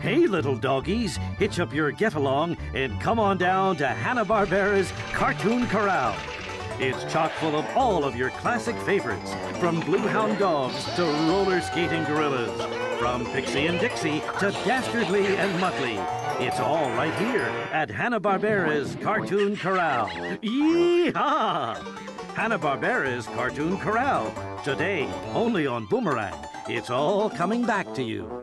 Hey, little doggies, hitch up your get-along and come on down to Hanna-Barbera's Cartoon Corral. It's chock full of all of your classic favorites, from blue hound dogs to roller skating gorillas, from Pixie and Dixie to Dastardly and Muttley. It's all right here at Hanna-Barbera's Cartoon Corral. Yee-haw! Hanna-Barbera's Cartoon Corral. Today, only on Boomerang. It's all coming back to you.